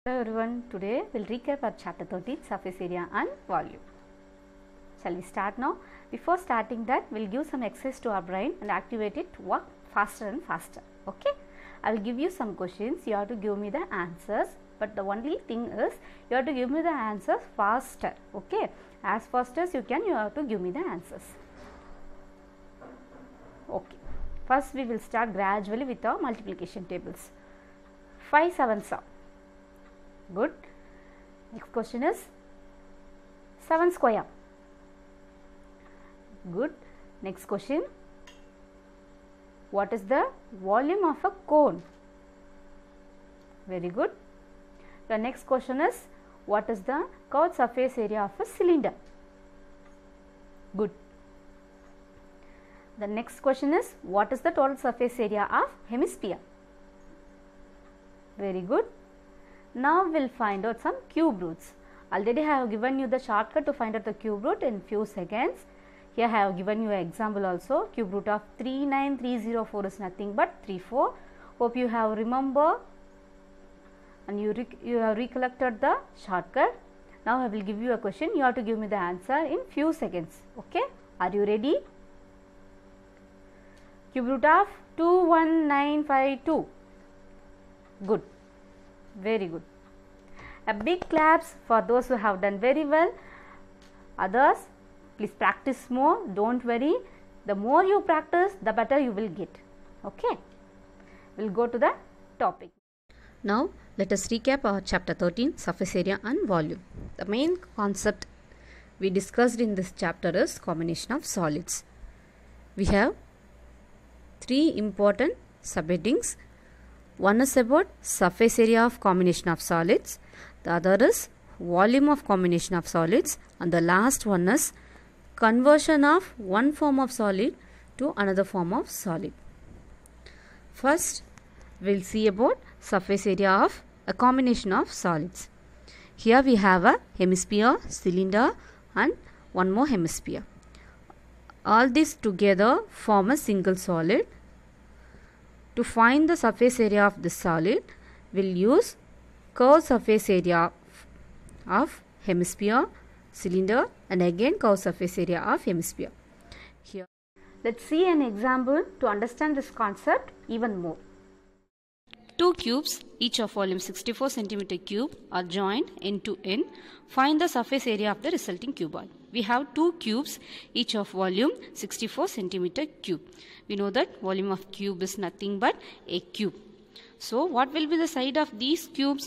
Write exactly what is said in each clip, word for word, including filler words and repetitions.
Hello everyone, today we will recap our chapter thirteen, surface area and volume. Shall we start now? Before starting that, we will give some exercise to our brain and activate it to work faster and faster. Okay? I will give you some questions, you have to give me the answers, but the only thing is you have to give me the answers faster. Okay? As fast as you can, you have to give me the answers. Okay. First we will start gradually with our multiplication tables. five sevens are. Good. Next question is seven square. Good. Next question. What is the volume of a cone? Very good. The next question is what is the curved surface area of a cylinder? Good. The next question is what is the total surface area of hemisphere? Very good. Now we will find out some cube roots. Already I have given you the shortcut to find out the cube root in few seconds. Here I have given you an example also. Cube root of three nine three zero four is nothing but three four. Hope you have remember and you, rec you have recollected the shortcut. Now I will give you a question. You have to give me the answer in few seconds. Okay? Are you ready? Cube root of two one nine five two. Good. Very good. A big claps for those who have done very well. Others, please practice more. Don't worry. The more you practice, the better you will get. Okay. We'll go to the topic. Now, let us recap our chapter thirteen, surface area and volume. The main concept we discussed in this chapter is combination of solids. We have three important subheadings. One is about surface area of combination of solids, the other is volume of combination of solids, and the last one is conversion of one form of solid to another form of solid. First, we will see about surface area of a combination of solids. Here we have a hemisphere, cylinder and one more hemisphere. All these together form a single solid. To find the surface area of this solid, we will use curved surface area of hemisphere, cylinder and again curved surface area of hemisphere. Here, let's see an example to understand this concept even more. Two cubes, each of volume sixty-four centimeter cube, are joined end to end. Find the surface area of the resulting cuboid. We have two cubes, each of volume sixty-four centimeter cube. We know that volume of cube is nothing but a cube. So, what will be the side of these cubes?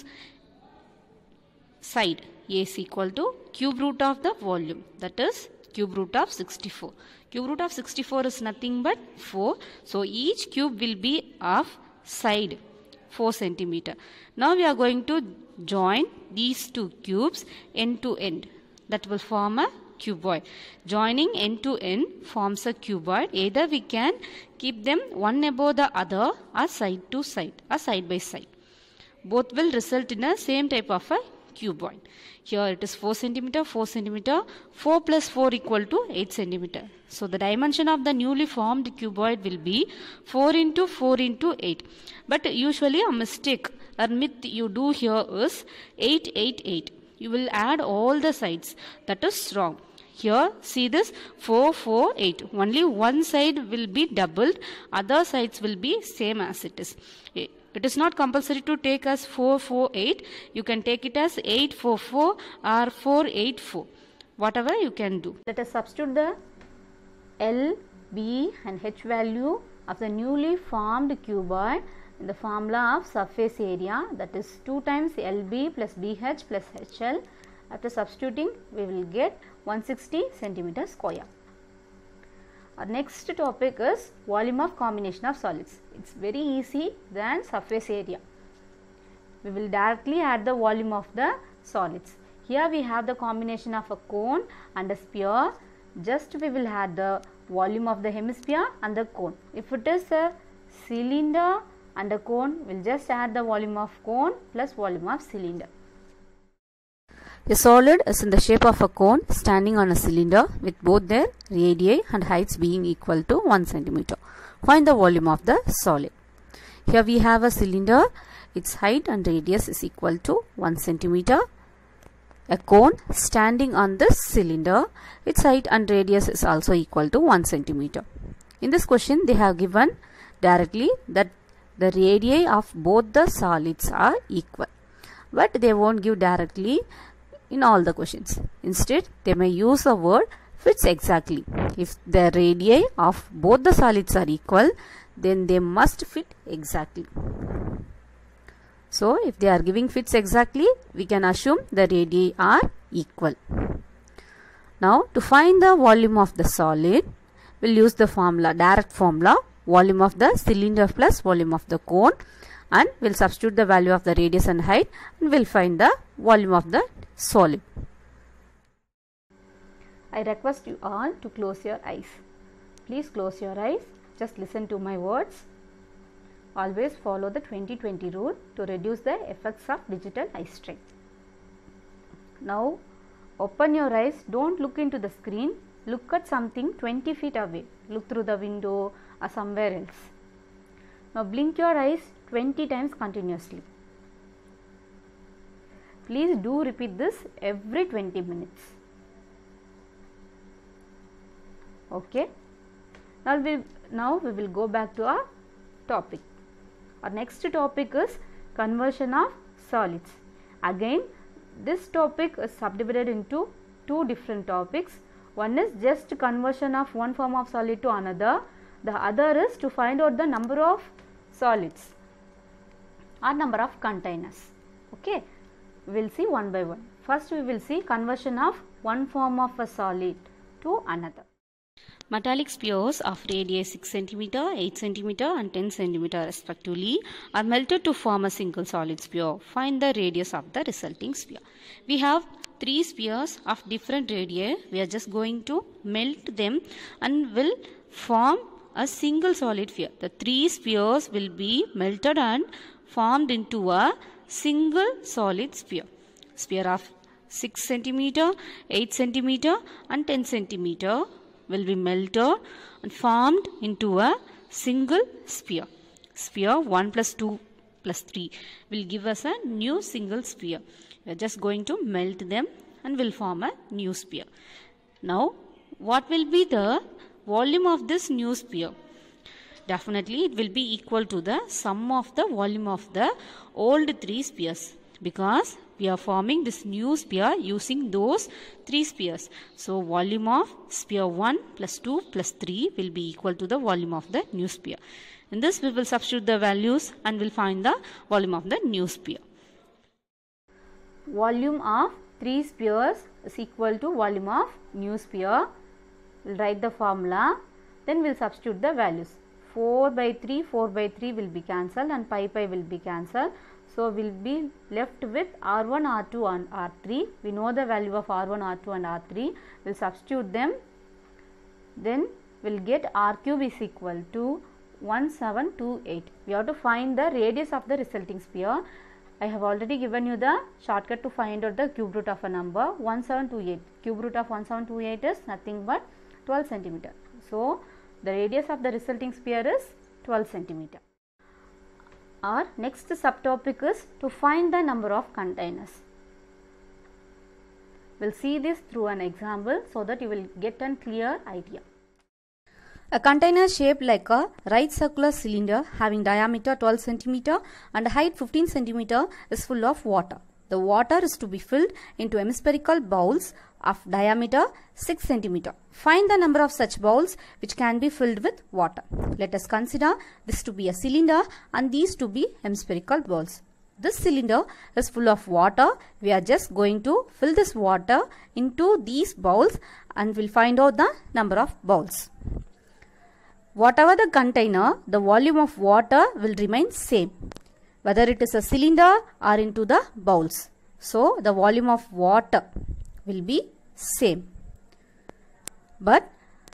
Side A is equal to cube root of the volume, that is cube root of sixty-four. Cube root of sixty-four is nothing but four. So, each cube will be of side four centimeter. Now, we are going to join these two cubes end to end. That will form a cuboid. Joining end to end forms a cuboid. Either we can keep them one above the other or side to side or side by side. Both will result in a same type of a cuboid. Here it is four centimeter, four centimeter, four plus four equal to eight centimeter. So the dimension of the newly formed cuboid will be four into four into eight. But usually a mistake or myth you do here is eight, eight, eight. You will add all the sides. That is wrong. Here see this four, four, eight. Only one side will be doubled. Other sides will be same as it is. It is not compulsory to take as four, four, eight. You can take it as eight, four, four or four, eight, four. Whatever you can do. Let us substitute the L, B and H value of the newly formed cuboid in the formula of surface area, that is two times L B plus B H plus H L. After substituting, we will get one hundred sixty centimeter square. Our next topic is volume of combination of solids. It's very easy than surface area. We will directly add the volume of the solids. Here we have the combination of a cone and a sphere. Just we will add the volume of the hemisphere and the cone. If it is a cylinder and a cone, we will just add the volume of cone plus volume of cylinder. A solid is in the shape of a cone standing on a cylinder with both their radii and heights being equal to one centimeter. Find the volume of the solid. Here we have a cylinder. its height and radius is equal to one centimeter. A cone standing on this cylinder, its height and radius is also equal to one centimeter. In this question, they have given directly that the radii of both the solids are equal. But they won't give directly in all the questions. Instead, they may use the word fits exactly. If the radii of both the solids are equal, then they must fit exactly. So, if they are giving fits exactly, we can assume the radii are equal. Now, to find the volume of the solid, we'll use the formula, direct formula, volume of the cylinder plus volume of the cone, and we'll substitute the value of the radius and height, and we'll find the volume of the solid. I request you all to close your eyes. Please close your eyes. Just listen to my words. Always follow the twenty twenty rule to reduce the effects of digital eye strain. Now, open your eyes. Don't look into the screen. Look at something twenty feet away. Look through the window or somewhere else. Now, blink your eyes twenty times continuously. Please do repeat this every twenty minutes. Okay. Now we, now we will go back to our topic. Our next topic is conversion of solids. Again, this topic is subdivided into two different topics. One is just conversion of one form of solid to another. The other is to find out the number of solids or number of containers. Okay, we will see one by one. First, we will see conversion of one form of a solid to another. Metallic spheres of radii six centimeter, eight centimeter and ten centimeter respectively are melted to form a single solid sphere. Find the radius of the resulting sphere. We have three spheres of different radii. We are just going to melt them and will form a single solid sphere. The three spheres will be melted and formed into a single solid sphere. Sphere of six centimeter, eight centimeter and ten centimeter will be melted and formed into a single sphere. Sphere one plus two plus three will give us a new single sphere. We are just going to melt them and will form a new sphere. Now, what will be the volume of this new sphere? Definitely it will be equal to the sum of the volume of the old three spheres, because we are forming this new sphere using those three spheres. So, volume of sphere one plus two plus three will be equal to the volume of the new sphere. In this, we will substitute the values and will find the volume of the new sphere. Volume of three spheres is equal to volume of new sphere. We will write the formula. Then we will substitute the values. four by three, four by three will be cancelled and pi pi will be cancelled. So, we will be left with R one, R two and R three. We know the value of R one, R two and R three. We will substitute them. Then we will get R cube is equal to one seven two eight. We have to find the radius of the resulting sphere. I have already given you the shortcut to find out the cube root of a number. One seven two eight. Cube root of one seven two eight is nothing but twelve centimeter. So, the radius of the resulting sphere is twelve centimeter. Our next subtopic is to find the number of containers. We will see this through an example so that you will get a clear idea. A container shaped like a right circular cylinder having diameter twelve centimeter and height fifteen centimeter is full of water. The water is to be filled into hemispherical bowls of diameter six centimeter. Find the number of such bowls which can be filled with water. Let us consider this to be a cylinder and these to be hemispherical bowls. This cylinder is full of water. We are just going to fill this water into these bowls and we'll find out the number of bowls. Whatever the container, the volume of water will remain same, whether it is a cylinder or into the bowls. So, the volume of water will be same. But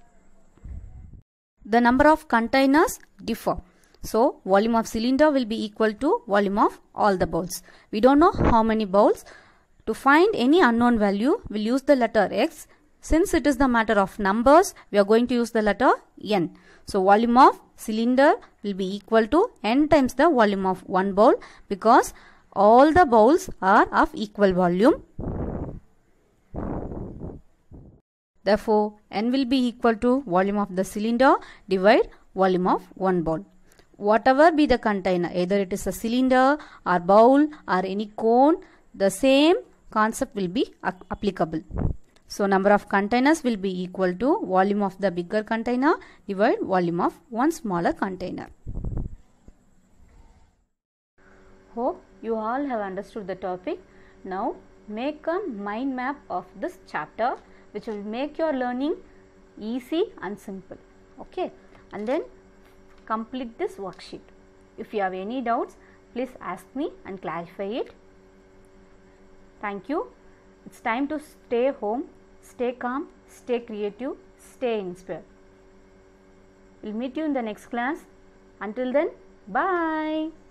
the number of containers differ. So, volume of cylinder will be equal to volume of all the bowls. We don't know how many bowls. To find any unknown value, we'll use the letter x. Since it is the matter of numbers, we are going to use the letter n. So, volume of cylinder will be equal to n times the volume of one bowl, because all the bowls are of equal volume. Therefore, n will be equal to volume of the cylinder divide volume of one bowl. Whatever be the container, either it is a cylinder or bowl or any cone, the same concept will be applicable. So, number of containers will be equal to volume of the bigger container divide volume of one smaller container. Hope you all have understood the topic. Now, make a mind map of this chapter, which will make your learning easy and simple. Okay, and then complete this worksheet. If you have any doubts, please ask me and clarify it. Thank you. It's time to stay home, stay calm, stay creative, stay inspired. We'll meet you in the next class. Until then, bye.